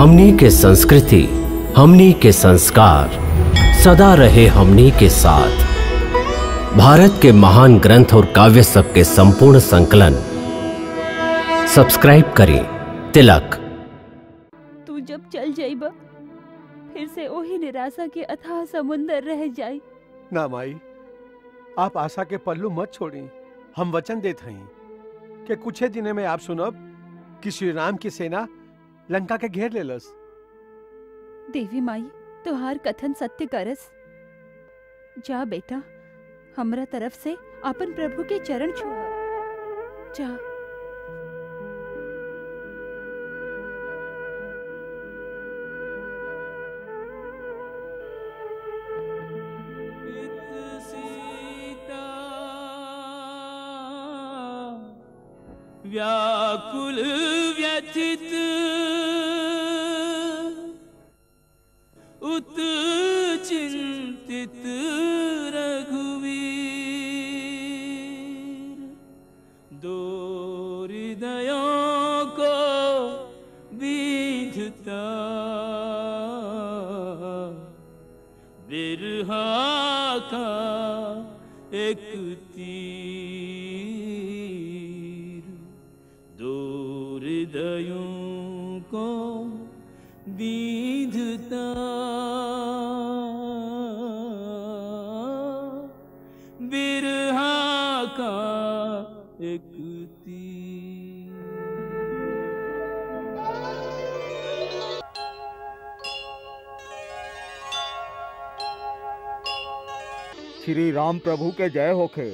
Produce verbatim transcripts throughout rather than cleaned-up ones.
हमनी के संस्कृति, हमनी के संस्कार सदा रहे हमनी के साथ। भारत के महान ग्रंथ और काव्य सब के संपूर्ण संकलन सब्सक्राइब करें तिलक। तू जब चल जाइबा फिर से वही निराशा के अथाह समुंदर रह जाई। ना माई, आप आशा के पल्लू मत छोड़ी। हम वचन देते हैं कि कुछ दिनों में आप सुनब कि श्री राम की सेना लंका के घेर लेलस। देवी माई तुहार कथन सत्य करस। जा बेटा, हमरा तरफ से अपन प्रभु के चरण छुआ। जा। व्याकुल व्यथित उत चिंतित रघुवीर, दो हृदयों को विधता बिरहा का एक हृदयों को विधता बिरहा का एक तीर। श्री राम प्रभु के जय होखे।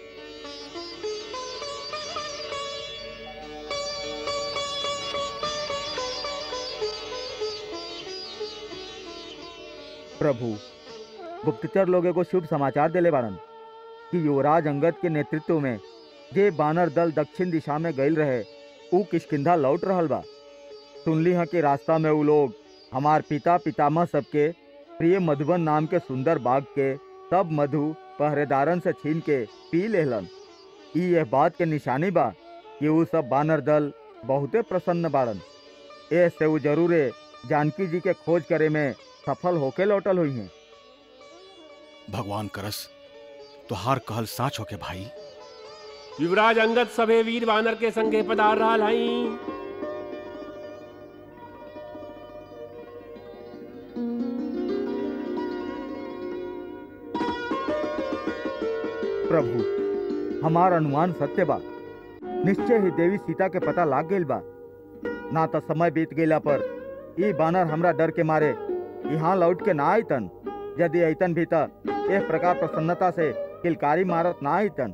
प्रभु, गुप्तचर लोगे को शुभ समाचार देले बारन कि युवराज अंगद के नेतृत्व में जे बानर दल दक्षिण दिशा में गईल रहे ऊ किष्किंधा लौट रहल बा। सुनली हाँ कि रास्ता में ऊ लोग हमार पिता पितामह सबके प्रिय मधुबन नाम के सुंदर बाग के सब मधु पहरेदारन से छीन के पी लेहलन। ई यह बात के निशानी बा कि ऊ सब बानर दल बहुते प्रसन्न बारन। ऐसे ऊ जरूरे जानकी जी के खोज करे में सफल होके लौटल हुई हैं। भगवान करस तोहार कहल साच होके भाई। युवराज अंगद सभे वीर वानर के संगे पधार रहा हई। प्रभु, हमार अनुमान सत्य बा। निश्चय ही देवी सीता के पता लाग गईल बा। ना तो समय बीत गईला पर ई बानर हमरा डर के मारे यहाँ लौट के ना आईतन। यदि आईतन भी त एक प्रकार प्रसन्नता से किलकारी मारत ना आईतन।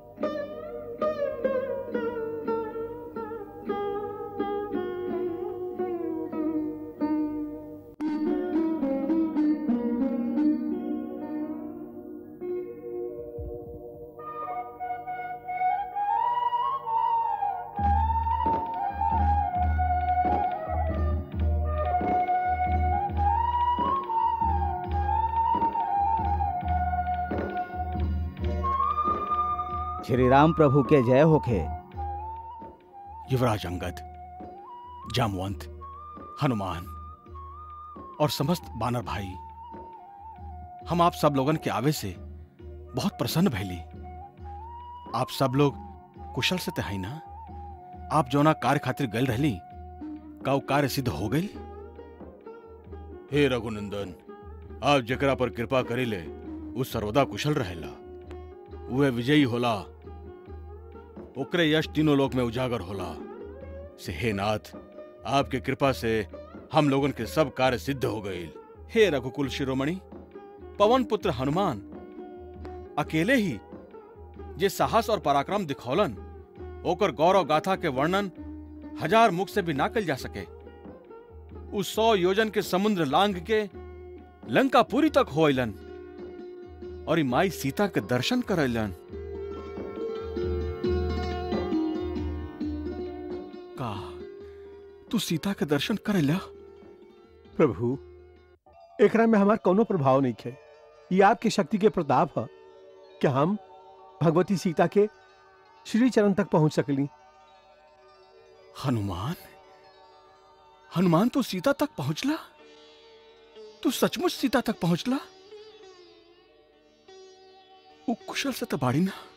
श्री राम प्रभु के जय होखे। युवराज अंगद, जामवंत, हनुमान और समस्त बानर भाई, हम आप सब लोगन के आवे से बहुत प्रसन्न भैली। आप सब लोग कुशल से तहाई ना? आप जो ना कार्य खातिर गल रहली का कार्य सिद्ध हो गई? हे रघुनंदन, आप जकरा पर कृपा करेले उस सर्वदा कुशल रहेला। वह विजयी होला, ओकरे यश तीनों लोक में उजागर होला। से हे नाथ, आपके कृपा से हम लोगन के सब कार्य सिद्ध हो गए। हे रघुकुल शिरोमणि, पवन पुत्र हनुमान अकेले ही जे साहस और पराक्रम दिखौलन, ओकर गौरव गाथा के वर्णन हजार मुख से भी ना कल जा सके। उस सौ योजन के समुद्र लांघ के लंका पूरी तक होइलन और माई सीता के दर्शन करैलन। का तू सीता के दर्शन करैला? प्रभु, एकरा में हमार कोनो प्रभाव नहीं है। ये आपकी शक्ति के प्रताप है कि हम भगवती सीता के श्री चरण तक पहुंच सकली। हनुमान, हनुमान तो सीता तक पहुंचला? तू सचमुच सीता तक पहुंचला? वो कुशल से तो बाड़ी ना?